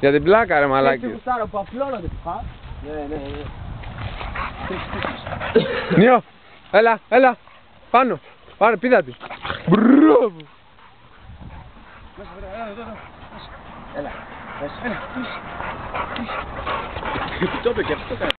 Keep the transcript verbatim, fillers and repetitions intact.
Για την πλάκα ρε μαλάκι. Έτσι γουστάρω που απλώνονται. Ναι, ναι, ναι. Νιώ, έλα, έλα, πάνω, πάρε πίδα τη. Μπράβο. Έλα, έλα. Το είπε και αυτό κάνει.